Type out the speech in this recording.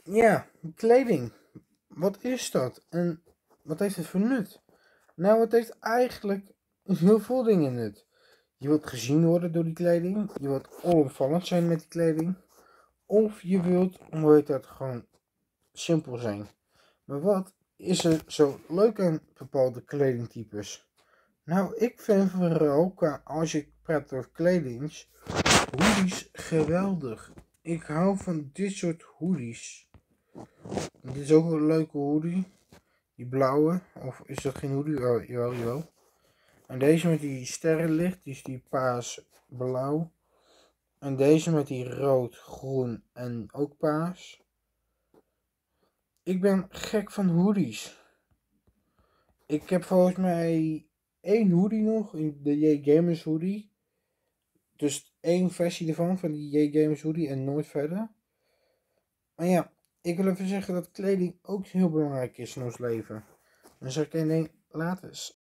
Ja, kleding. Wat is dat? En wat heeft het voor nut? Nou, het heeft eigenlijk heel veel dingen nut. Je wilt gezien worden door die kleding. Je wilt onopvallend zijn met die kleding. Of je wilt, hoe heet dat, gewoon simpel zijn. Maar wat is er zo leuk aan bepaalde kledingtypes? Nou, ik vind vooral, als je praat over kledings, hoodies geweldig. Ik hou van dit soort hoodies. Dit is ook een leuke hoodie. Die blauwe. Of is dat geen hoodie? Oh, jawel, jawel. En deze met die sterrenlicht. Die is die paars blauw. En deze met die rood, groen en ook paars. Ik ben gek van hoodies. Ik heb volgens mij één hoodie nog. De J-Gamers hoodie. Dus één versie ervan. Van die J-Gamers hoodie. En nooit verder. Maar ja. Ik wil even zeggen dat kleding ook heel belangrijk is in ons leven. Dan zeg ik één ding. Later.